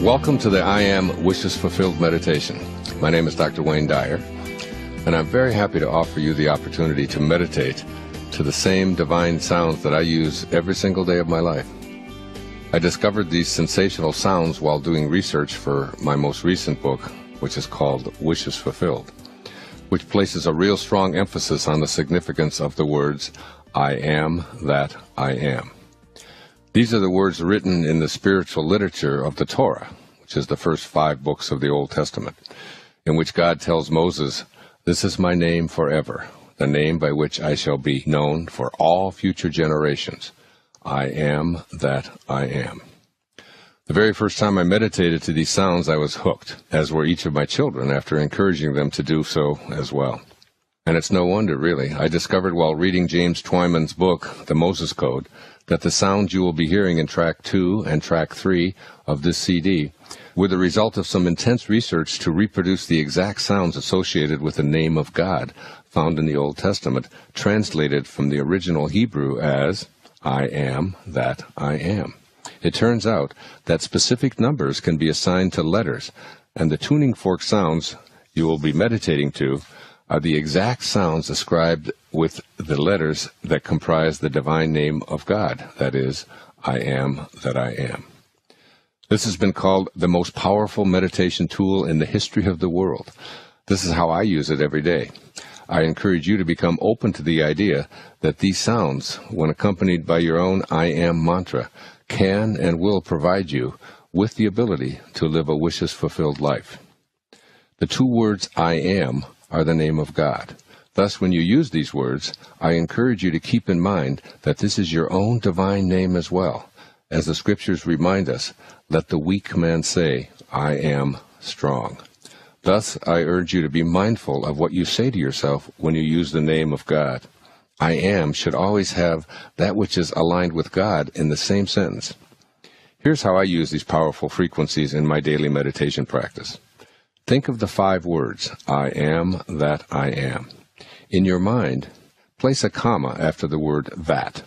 Welcome to the I Am Wishes Fulfilled meditation. My name is Dr. Wayne Dyer, and I'm very happy to offer you the opportunity to meditate to the same divine sounds that I use every single day of my life. I discovered these sensational sounds while doing research for my most recent book, which is called Wishes Fulfilled, which places a real strong emphasis on the significance of the words, I am that I am. These are the words written in the spiritual literature of the Torah, which is the first 5 books of the Old Testament, in which God tells Moses, "This is my name forever, the name by which I shall be known for all future generations. I am that I am." The very first time I meditated to these sounds, I was hooked, as were each of my children, after encouraging them to do so as well. And it's no wonder, really. I discovered while reading James Twyman's book, The Moses Code, that the sounds you will be hearing in Track 2 and Track 3 of this CD were the result of some intense research to reproduce the exact sounds associated with the name of God found in the Old Testament, translated from the original Hebrew as, I am that I am. It turns out that specific numbers can be assigned to letters, and the tuning fork sounds you will be meditating to are the exact sounds ascribed with the letters that comprise the divine name of God, that is, I am that I am. This has been called the most powerful meditation tool in the history of the world. This is how I use it every day. I encourage you to become open to the idea that these sounds, when accompanied by your own I am mantra, can and will provide you with the ability to live a wishes-fulfilled life. The 2 words I am are the name of God. Thus, when you use these words, I encourage you to keep in mind that this is your own divine name as well. As the scriptures remind us, let the weak man say, I am strong. Thus, I urge you to be mindful of what you say to yourself when you use the name of God. I am should always have that which is aligned with God in the same sentence. Here's how I use these powerful frequencies in my daily meditation practice. Think of the 5 words, I am that I am. In your mind, place a comma after the word that.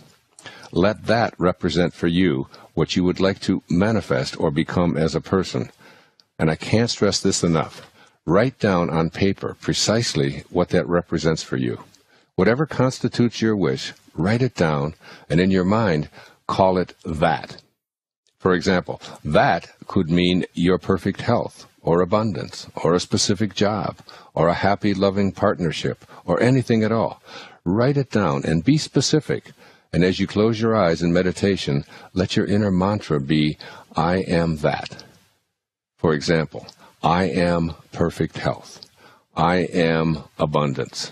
Let that represent for you what you would like to manifest or become as a person. And I can't stress this enough. Write down on paper precisely what that represents for you. Whatever constitutes your wish, write it down, and in your mind, call it that. For example, that could mean your perfect health, or abundance, or a specific job, or a happy, loving partnership, or anything at all. Write it down and be specific. And as you close your eyes in meditation, let your inner mantra be, I am that. For example, I am perfect health. I am abundance.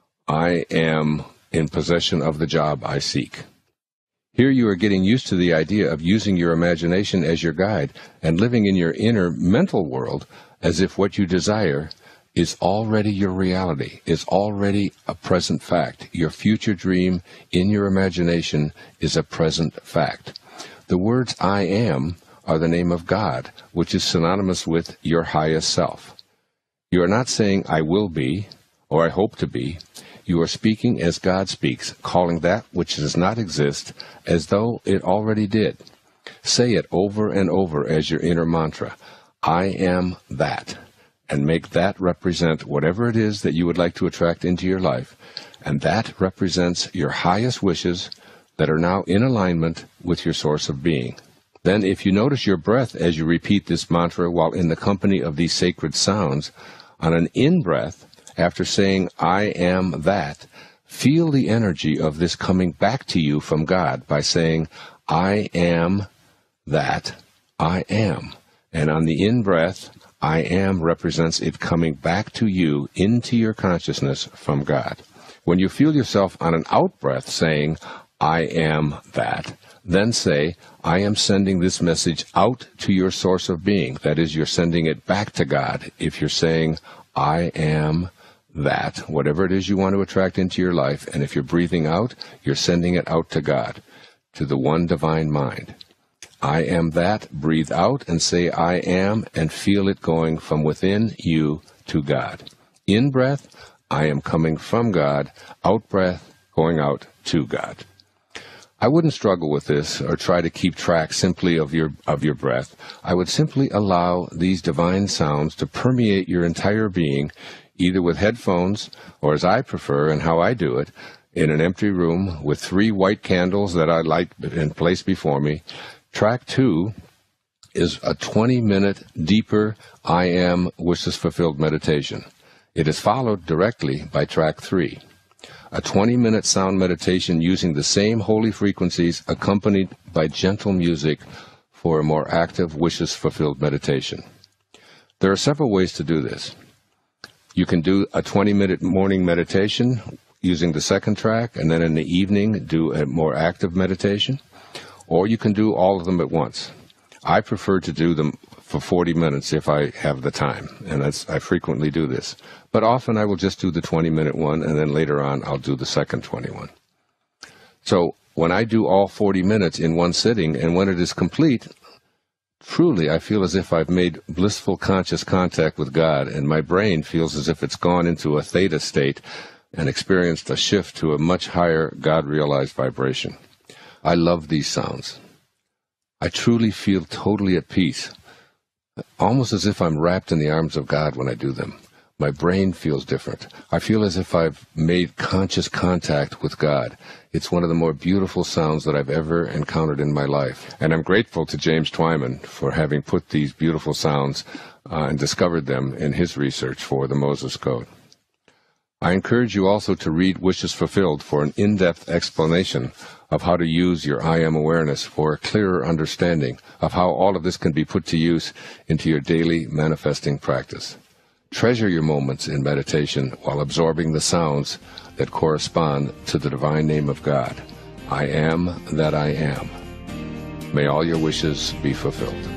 I am in possession of the job I seek. Here you are getting used to the idea of using your imagination as your guide and living in your inner mental world as if what you desire is already your reality, is already a present fact. Your future dream in your imagination is a present fact. The words I am are the name of God, which is synonymous with your highest self. You are not saying I will be or I hope to be. You are speaking as God speaks, calling that which does not exist as though it already did. Say it over and over as your inner mantra, I am that, and make that represent whatever it is that you would like to attract into your life, and that represents your highest wishes that are now in alignment with your source of being. Then, if you notice your breath as you repeat this mantra while in the company of these sacred sounds, on an in-breath, after saying, I am that, feel the energy of this coming back to you from God by saying, I am that I am. And on the in-breath, I am represents it coming back to you into your consciousness from God. When you feel yourself on an out-breath saying, I am that, then say, I am sending this message out to your source of being. That is, you're sending it back to God. If you're saying, I am that, whatever it is you want to attract into your life, and if you're breathing out, you're sending it out to God, to the one divine mind. I am that, breathe out and say I am, and feel it going from within you to God. In breath, I am coming from God. Out breath, going out to God. I wouldn't struggle with this or try to keep track simply of your breath. I would simply allow these divine sounds to permeate your entire being, either with headphones or, as I prefer and how I do it, in an empty room with 3 white candles that I light and place before me. Track 2 is a 20-minute deeper I Am Wishes Fulfilled meditation. It is followed directly by track 3, a 20-minute sound meditation using the same holy frequencies accompanied by gentle music for a more active wishes fulfilled meditation. There are several ways to do this. You can do a 20-minute morning meditation using the second track, and then in the evening do a more active meditation, or you can do all of them at once. I prefer to do them for 40 minutes if I have the time, and I frequently do this. But often I will just do the 20-minute one, and then later on I'll do the second 21. So when I do all 40 minutes in one sitting, and when it is complete, truly I feel as if I've made blissful conscious contact with God, and my brain feels as if it's gone into a theta state and experienced a shift to a much higher God-realized vibration. I love these sounds. I truly feel totally at peace, almost as if I'm wrapped in the arms of God when I do them. My brain feels different. I feel as if I've made conscious contact with God. It's one of the more beautiful sounds that I've ever encountered in my life. And I'm grateful to James Twyman for having put these beautiful sounds and discovered them in his research for the Moses Code. I encourage you also to read Wishes Fulfilled for an in-depth explanation of how to use your I Am awareness for a clearer understanding of how all of this can be put to use into your daily manifesting practice. Treasure your moments in meditation while absorbing the sounds that correspond to the divine name of God. I am that I am. May all your wishes be fulfilled.